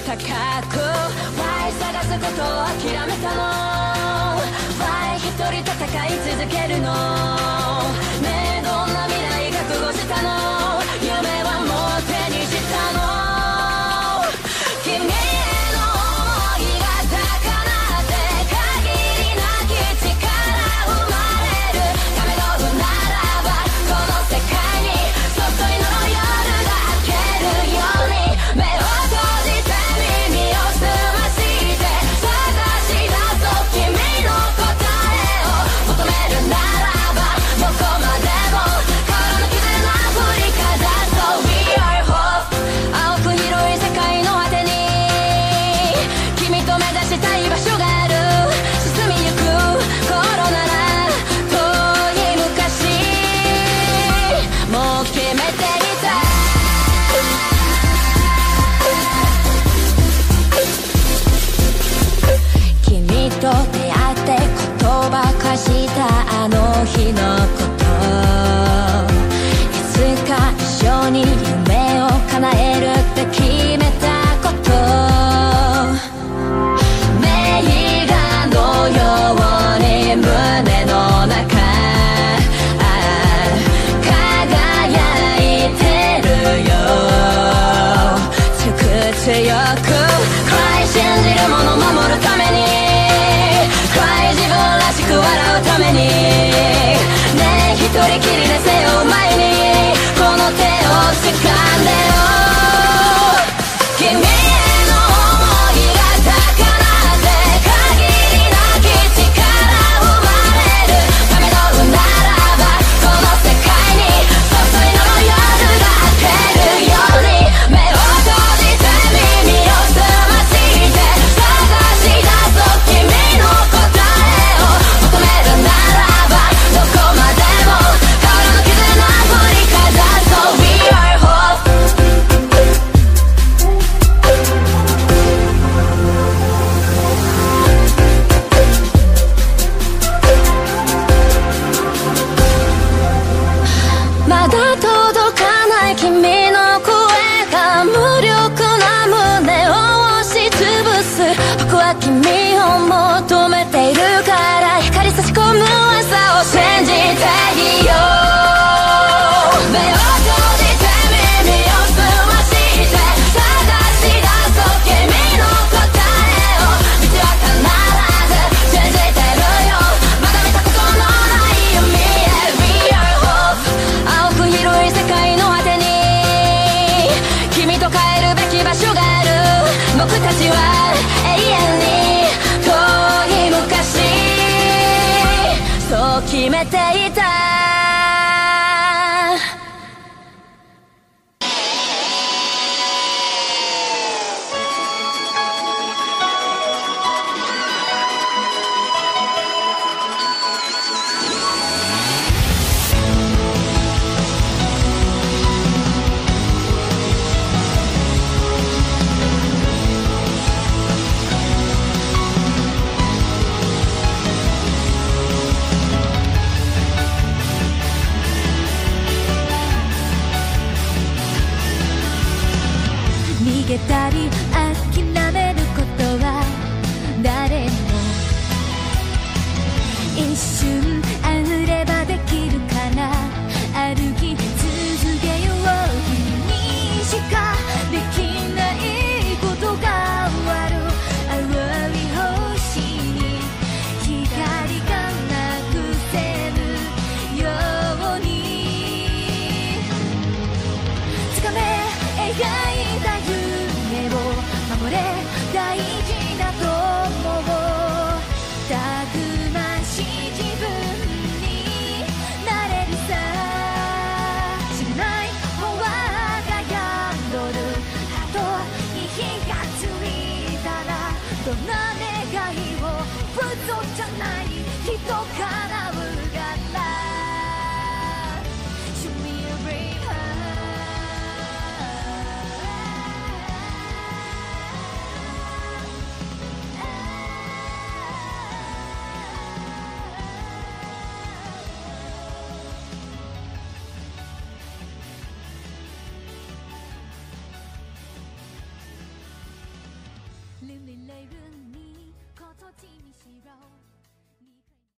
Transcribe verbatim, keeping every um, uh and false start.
高く Why 探すことを諦めたの Why 一人戦い続けるのねえどんな未来覚悟したの夢はもう手にしたの君への想いが高鳴って限りなき力生まれるため道具ならばこの世界にそっと祈る夜が明けるように目を閉じて耳を澄まして探し出そう君の答えを求めるならばどこまでも変わらぬ絆振りかざそう We are hope 青く広い世界の果てに君と目指したい場所がある進みゆく頃なら遠い昔もう決めていた君と出会って言葉交したあの日のこといつか一緒に夢を叶えるって決めたこと名画のように胸の中輝いてるよ強く強く Cry 信じるもの守るために Cry 自分らしく笑うためにねえ一人きりで背負う前にこの手を掴んでよ君への想いが高鳴って限りなき力生まれるため道具ならばこの世界にそっと祈る夜が明けるように目を閉じて耳を澄まして探し出そう君の答えを求めるならばどこまでも変わらぬ絆振りかざそう We are hope まだ届かない君の声が無力な胸を押しつぶす僕は君を求めているから光差し込む朝を信じていよう目を閉じて耳を澄まして探し出そう君の答えを道は必ず信じてるよまだ見たことのない夢へ We are hope 青く広い世界の果てに君と帰るべき場所がある僕たちは永遠に遠い昔そう決めていた逃げたり諦めることは誰も一瞬あればできるから歩き続けよう君にしかできないことがある青い星に光がなくせるように掴め描いた夢を守れ大事だと思うたくましい自分になれるさ知らない方が宿るあとに火がついたらどんな願いを嘘じゃない人叶うからShow me a brave heart ルにことちみしろ